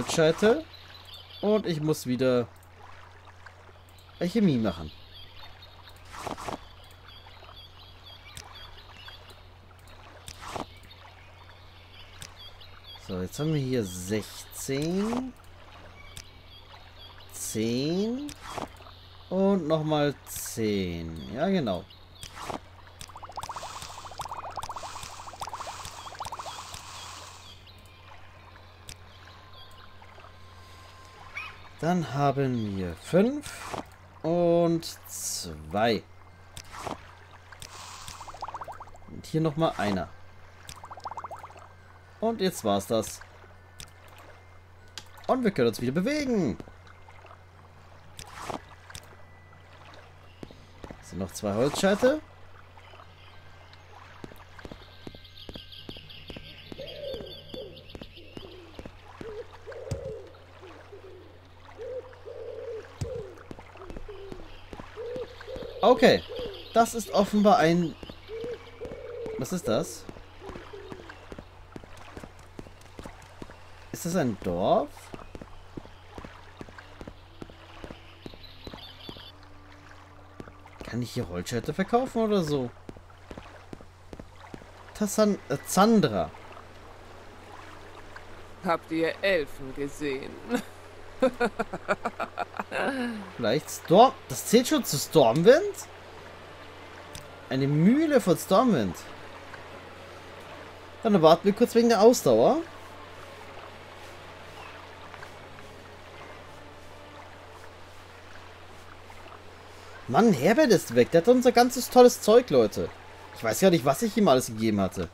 Holzscheitel. Und ich muss wieder Alchemie machen. So, jetzt haben wir hier 16. 10. Und nochmal 10. Ja, genau. Dann haben wir 5 und 2. Und hier nochmal einer. Und jetzt war's das. Und wir können uns wieder bewegen. Es sind noch 2 Holzscheite. Okay. Das ist offenbar ein... Was ist das? Ist das ein Dorf? Kann ich hier Holzscheite verkaufen oder so? Zandra. Habt ihr Elfen gesehen? Vielleicht Storm... Das zählt schon zu Stormwind? Eine Mühle von Stormwind. Dann warten wir kurz wegen der Ausdauer. Mann, Herbert ist weg. Der hat unser ganzes tolles Zeug, Leute. Ich weiß gar nicht, was ich ihm alles gegeben hatte.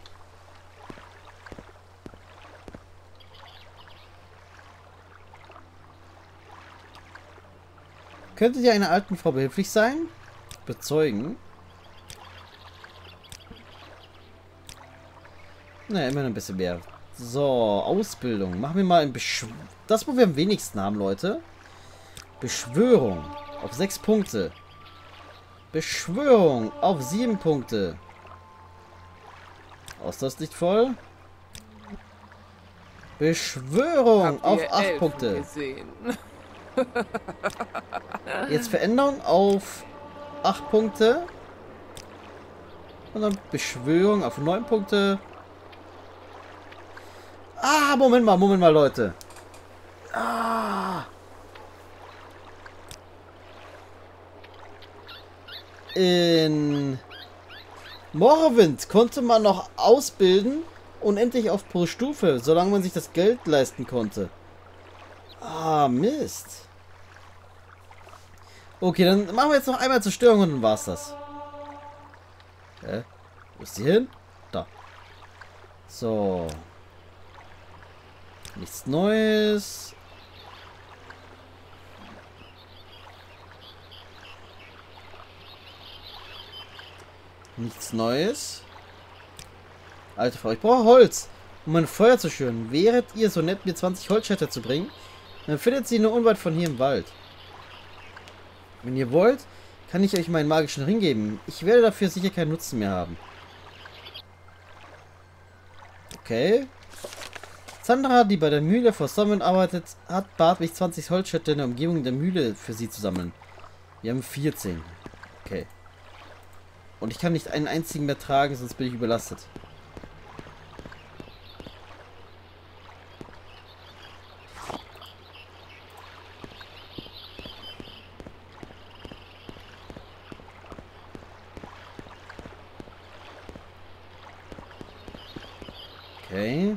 Könntet ihr einer alten Frau behilflich sein? Bezeugen. Naja, immerhin ein bisschen mehr. So, Ausbildung. Machen wir mal ein das, wo wir am wenigsten haben, Leute. Beschwörung. Auf 6 Punkte. Beschwörung. Auf 7 Punkte. Ausdauer ist nicht voll. Beschwörung. Auf 8 Punkte. Gesehen? Jetzt Veränderung auf 8 Punkte. Und dann Beschwörung auf 9 Punkte. Ah, Moment mal, Leute. Ah. In Morrowind konnte man noch ausbilden, unendlich oft pro Stufe, solange man sich das Geld leisten konnte. Ah, Mist. Okay, dann machen wir jetzt noch einmal Zerstörung und dann war's das. Hä? Wo ist die hin? Da. So. Nichts Neues. Nichts Neues. Alte Frau, ich brauche Holz, um mein Feuer zu schüren. Wäret ihr so nett, mir 20 Holzscheiter zu bringen? Dann findet sie nur unweit von hier im Wald. Wenn ihr wollt, kann ich euch meinen magischen Ring geben. Ich werde dafür sicher keinen Nutzen mehr haben. Okay. Sandra, die bei der Mühle vor Stormwind arbeitet, bat mich 20 Holzscheite in der Umgebung der Mühle für sie zu sammeln. Wir haben 14. Okay. Und ich kann nicht einen einzigen mehr tragen, sonst bin ich überlastet. Okay.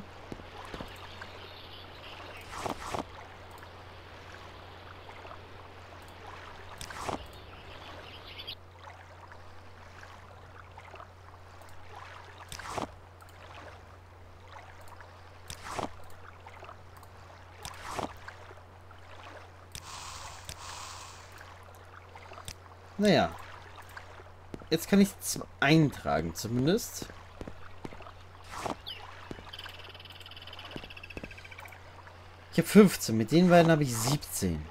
Naja. Jetzt kann ich es eintragen zumindest. Ich habe 15. Mit den beiden habe ich 17.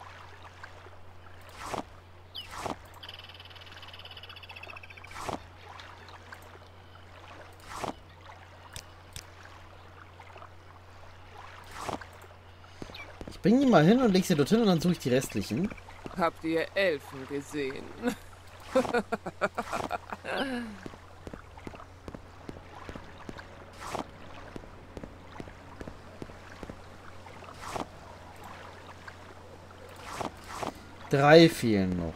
Ich bring die mal hin und leg sie dorthin und dann suche ich die restlichen. Habt ihr Elfen gesehen? 3 fehlen noch.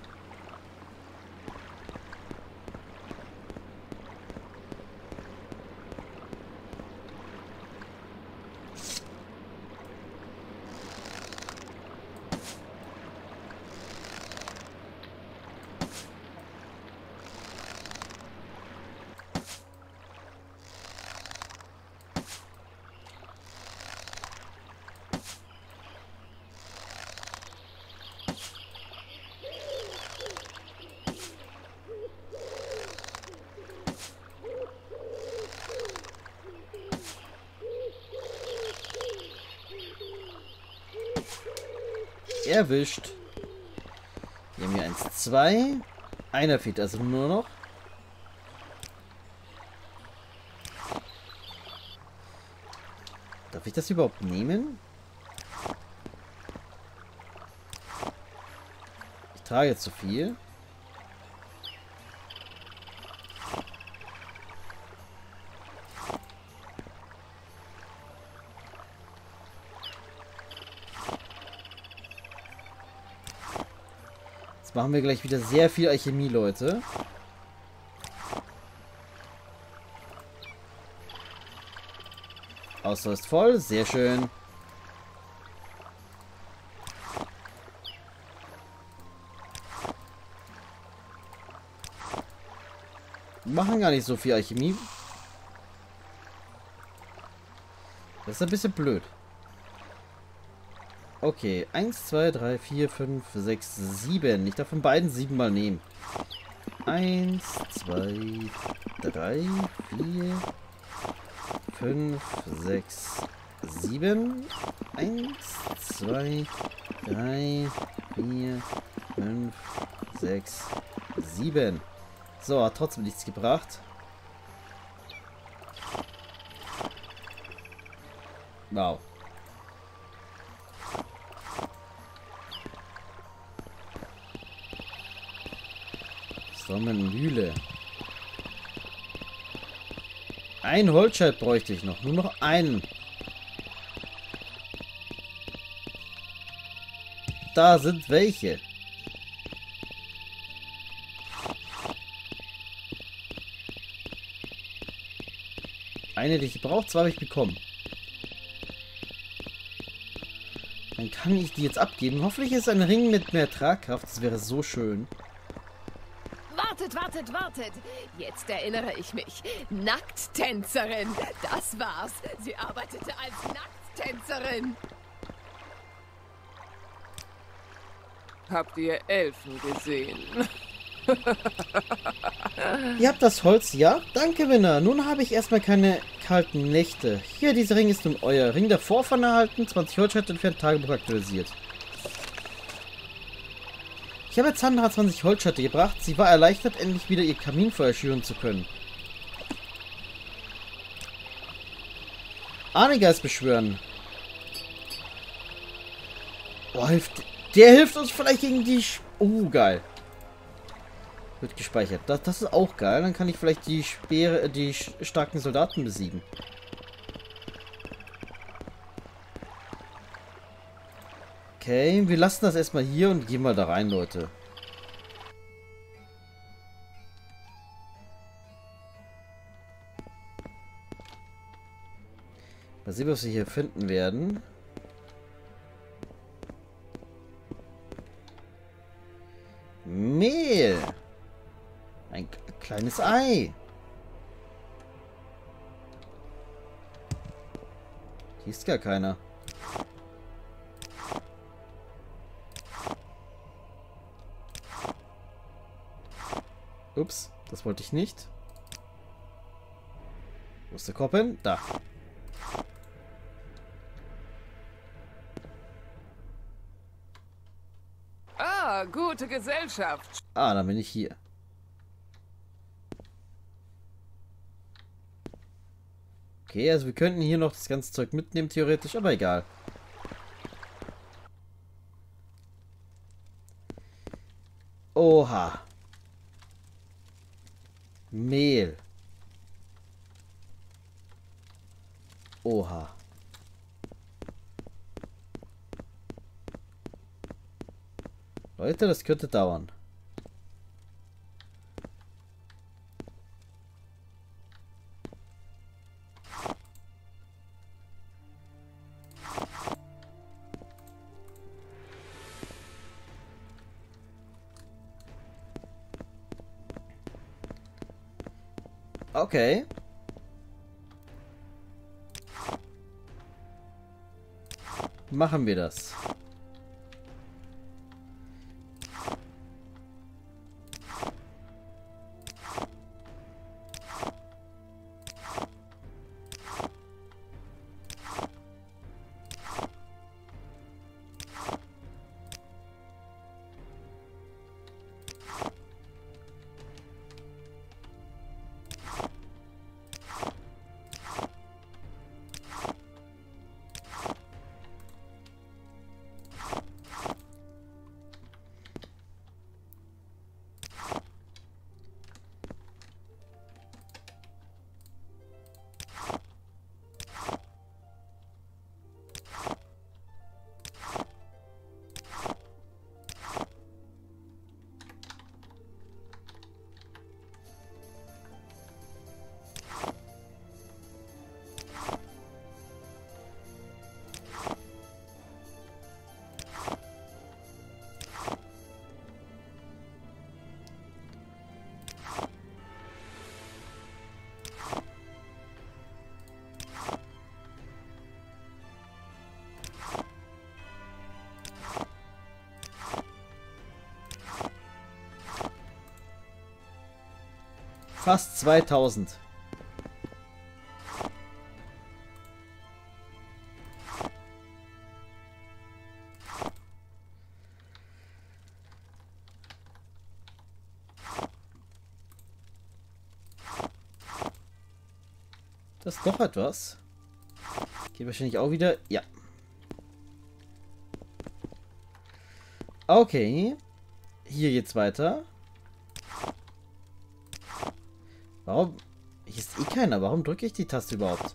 Erwischt. Hier haben wir 1, 2. Einer fehlt also nur noch. Darf ich das überhaupt nehmen? Ich trage jetzt zu viel. Machen wir gleich wieder sehr viel Alchemie, Leute. Ausdauer ist voll, sehr schön. Wir machen gar nicht so viel Alchemie. Das ist ein bisschen blöd. Okay, 1, 2, 3, 4, 5, 6, 7. Ich darf von beiden 7 mal nehmen. 1, 2, 3, 4, 5, 6, 7. 1, 2, 3, 4, 5, 6, 7. So, hat trotzdem nichts gebracht. Wow. Sommermühle. Ein Holzscheit bräuchte ich noch. Nur noch einen. Da sind welche. Eine, die ich brauche, 2 habe ich bekommen. Dann kann ich die jetzt abgeben. Hoffentlich ist ein Ring mit mehr Tragkraft. Das wäre so schön. Wartet. Jetzt erinnere ich mich. Nackttänzerin. Das war's. Sie arbeitete als Nackttänzerin. Habt ihr Elfen gesehen? Ihr habt das Holz, ja? Danke, Winner. Nun habe ich erstmal keine kalten Nächte. Hier, dieser Ring ist nun euer. Ring der Vorfahren erhalten, 20 Holzscheit entfernt, Tagebuch aktualisiert. Ich habe Sandra 20 Holzschätze gebracht. Sie war erleichtert, endlich wieder ihr Kaminfeuer schüren zu können. Ahnegeist beschwören. Oh, der hilft uns vielleicht gegen die... Oh, geil. Wird gespeichert. Das ist auch geil. Dann kann ich vielleicht die starken Soldaten besiegen. Okay, wir lassen das erstmal hier und gehen mal da rein, Leute. Mal sehen, was wir hier finden werden. Mehl. Ein kleines Ei. Hier ist gar keiner. Ups, das wollte ich nicht. Wo ist der Kopf hin? Da. Ah, gute Gesellschaft. Ah, dann bin ich hier. Okay, also wir könnten hier noch das ganze Zeug mitnehmen, theoretisch, aber egal. Oha. Mehl. Oha. Leute, das könnte dauern. Okay. Machen wir das. Fast 2000. Das ist noch etwas. Geht wahrscheinlich auch wieder. Ja. Okay. Hier geht's weiter. Warum? Hier ist eh keiner. Warum drücke ich die Taste überhaupt?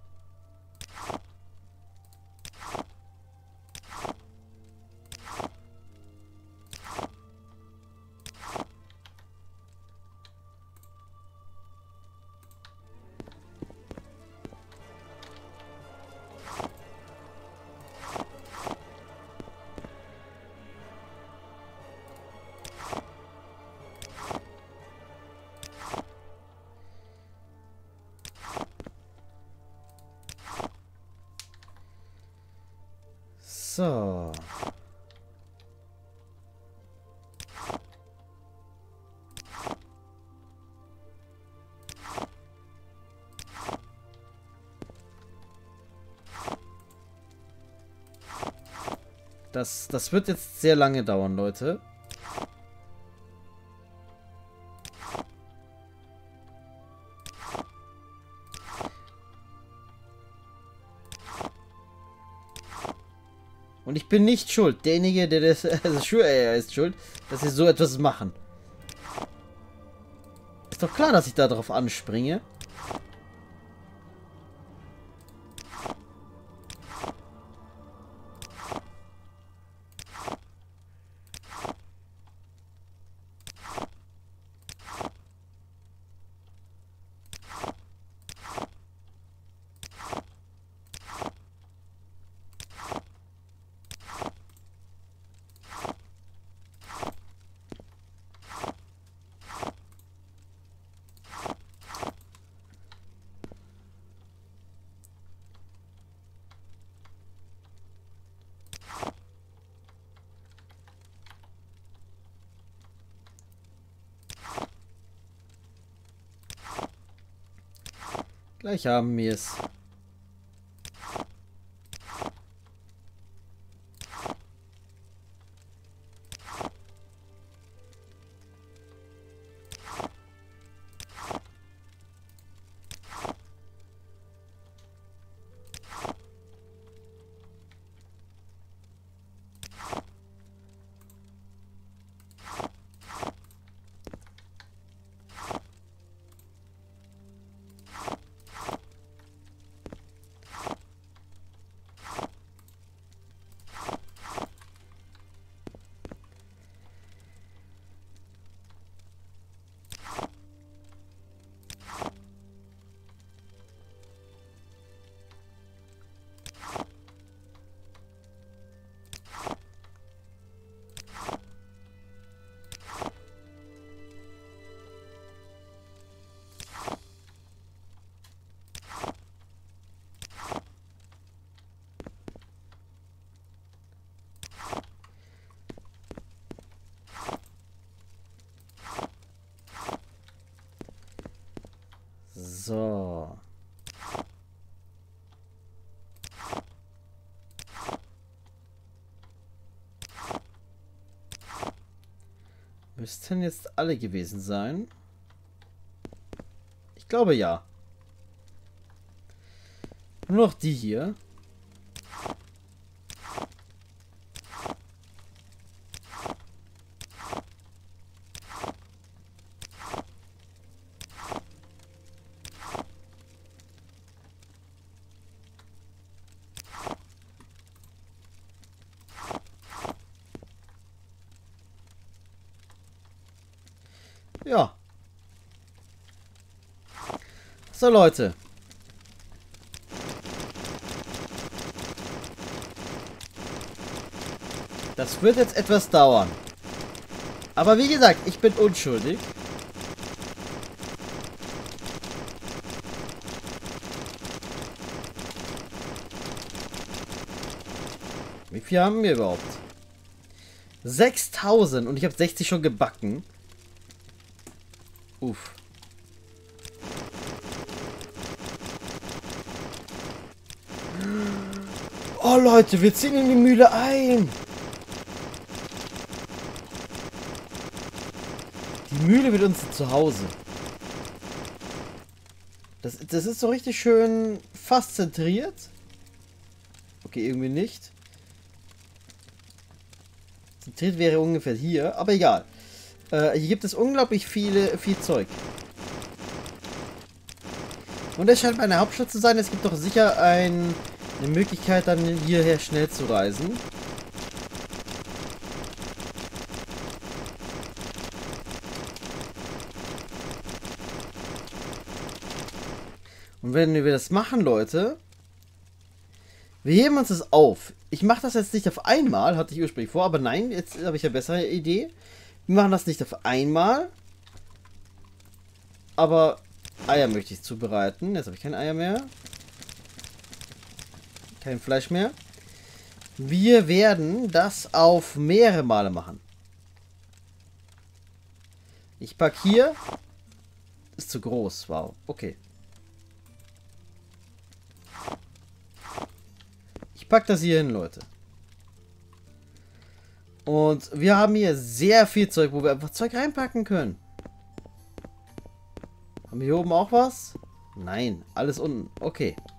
So. Das wird jetzt sehr lange dauern, Leute. Und ich bin nicht schuld. Derjenige, der das... Also sure, er ist schuld, dass sie so etwas machen. Ist doch klar, dass ich da drauf anspringe. Gleich haben wir es. So. Müssten jetzt alle gewesen sein. Ich glaube ja. Nur noch die hier. Ja. So, Leute. Das wird jetzt etwas dauern. Aber wie gesagt, ich bin unschuldig. Wie viel haben wir überhaupt? 6000 und ich habe 60 schon gebacken. Uff. Oh Leute, wir ziehen in die Mühle ein. Die Mühle wird uns zu Hause. Das ist so richtig schön fast zentriert. Okay, irgendwie nicht. Zentriert wäre ungefähr hier, aber egal. Hier gibt es unglaublich viel Zeug. Und es scheint meine Hauptstadt zu sein. Es gibt doch sicher eine Möglichkeit, dann hierher schnell zu reisen. Und wenn wir das machen, Leute, wir heben uns das auf. Ich mache das jetzt nicht auf einmal, hatte ich ursprünglich vor, aber nein, jetzt habe ich eine bessere Idee. Wir machen das nicht auf einmal. Aber Eier möchte ich zubereiten. Jetzt habe ich kein Eier mehr. Kein Fleisch mehr. Wir werden das auf mehrere Male machen. Ich packe hier. Ist zu groß. Wow. Okay. Ich packe das hier hin, Leute. Und wir haben hier sehr viel Zeug, wo wir einfach Zeug reinpacken können. Haben wir hier oben auch was? Nein, alles unten. Okay.